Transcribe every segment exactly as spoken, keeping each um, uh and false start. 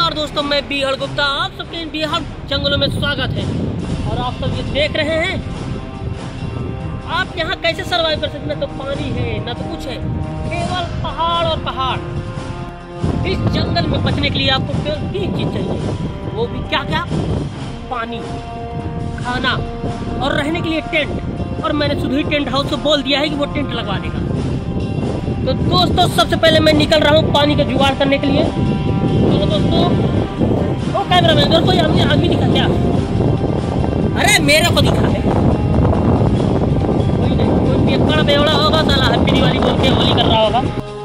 नमस्कार दोस्तों, मैं बीहड़ गुप्ता, आप सबके इन बीहड़ जंगलों में स्वागत है। और आप सब ये देख रहे हैं, आप यहाँ कैसे सरवाइव कर सकते हैं। न तो पानी है न तो कुछ है, केवल पहाड़ और पहाड़। इस जंगल में बचने के लिए आपको केवल तीन चीज चाहिए, वो भी क्या क्या? पानी, खाना और रहने के लिए टेंट। और मैंने सुधीर टेंट हाउस को बोल दिया है कि वो टेंट लगवा देगा। तो दोस्तों सबसे पहले मैं निकल रहा हूँ पानी का जुगाड़ करने के लिए। तो दोस्तों वो कैमरा मैन इधर कोई आदमी आदमी दिखा क्या? अरे मेरे को दिखा है कोई नहीं, कोई पियक्कड़ बेवड़ा होगा साला, हैप्पी दिवाली बोल के होली कर रहा होगा।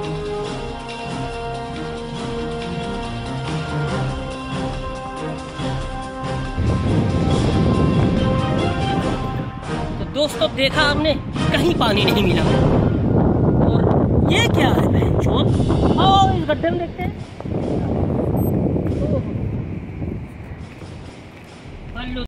तो दोस्तों देखा आपने, कहीं पानी नहीं मिला। और ये क्या है बहनचोद? आओ इस गड्ढे में देखते हैं। हेलो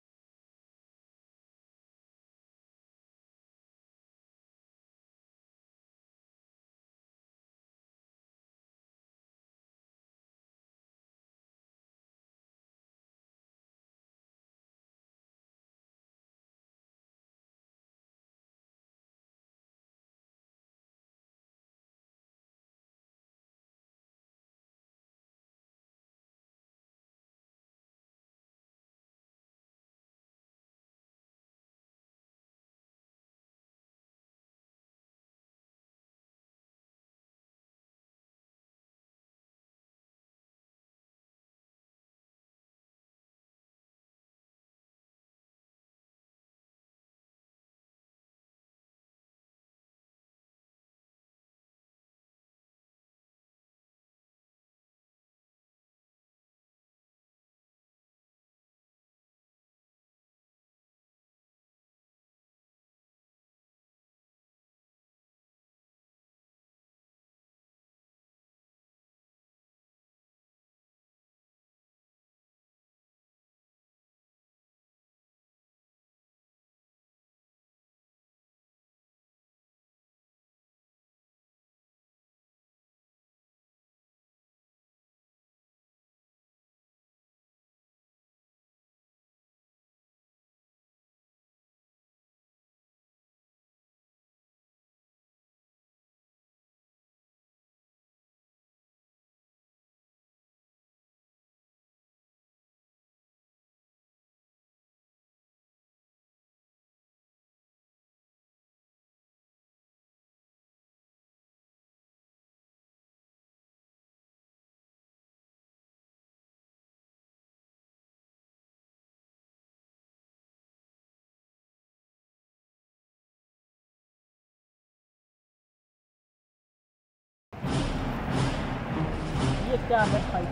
ये क्या है भाई?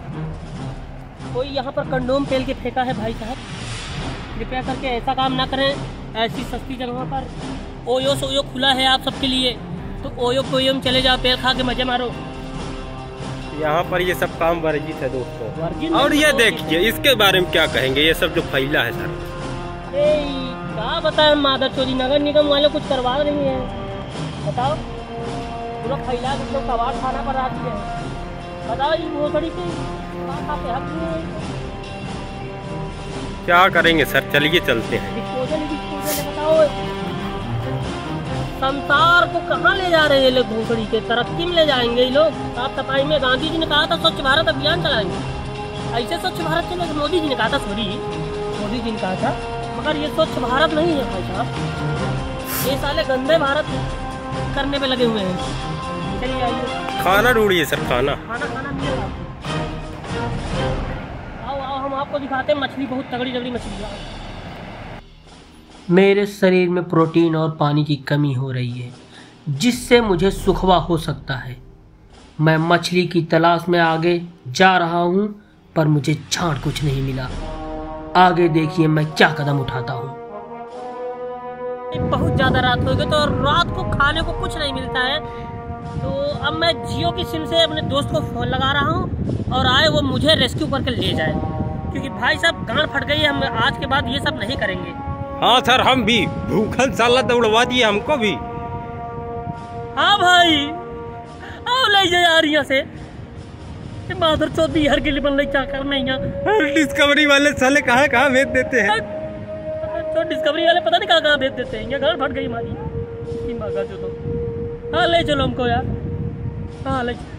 कोई यहाँ पर कंडोम पेल के फेंका है भाई साहब। कृपया करके ऐसा काम ना करें। ऐसी सस्ती जगहों पर ओयो सोयो खुला है आप सबके लिए, तो ओयो कोयो में चले जाओ, पेल खा के मजे मारो। यहाँ पर ये सब काम वर्जित है दोस्तों। और ये देखिए, इसके बारे में क्या कहेंगे? ये सब जो फैला है सर, क्या बताए मादर चोरी, नगर निगम वाले कुछ करवा रही है, बताओ। पूरा फैला के कबाड़ खाना पर आती है, बताओ। ये भोसड़ी से खाते हक क्या करेंगे सर? चलिए चलते हैं। डिस्पोजल डिस्पोजल बताओ, संसार को कहाँ ले जा रहे हैं ये लोग? भोसड़ी के तरक्की में ले जाएंगे ये लोग। साफ सफाई में गांधी जी ने कहा था स्वच्छ भारत अभियान चलाएंगे, ऐसे स्वच्छ भारत चलेगा। मोदी जी ने कहा था, सॉरी मोदी जी ने कहा था, मगर ये स्वच्छ भारत नहीं है भाई साहब। ये साले गंदे भारत करने में लगे हुए हैं। चलिए आइए, खाना ढूंढिए सर। खाना खाना खाना मिलेगा। आओ आओ, हम आपको दिखाते हैं मछली, बहुत तगड़ी तगड़ी मछली। मेरे शरीर में प्रोटीन और पानी की कमी हो रही है, जिससे मुझे सुखवा हो सकता है। मैं मछली की तलाश में आगे जा रहा हूँ, पर मुझे झाड़ कुछ नहीं मिला। आगे देखिए मैं क्या कदम उठाता हूँ। बहुत ज़्यादा रात हो गई, तो रात को खाने को कुछ नहीं मिलता है। तो अब मैं जियो की सिम से अपने दोस्त को फ़ोन लगा रहा हूँ, और आए वो मुझे रेस्क्यू करके ले जाए, क्योंकि भाई साहब गांड फट गई है। हम आज के बाद ये सब नहीं करेंगे। हाँ सर, हम भी भूखन साला दौड़वा दिए हमको भी। हाँ भाई, आओ ले जाए यार यहाँ से। बहादुर चौथ बिहार के लिए बन रही क्या करना यहाँ। डिस्कवरी वाले साले कहाँ कहाँ भेज देते हैं। तो डिस्कवरी वाले पता नहीं कहाँ कहाँ भेज देते हैं। यहाँ घर फट गई हमारी। जो तो हाँ ले चलो हमको यार। हाँ ले चलो।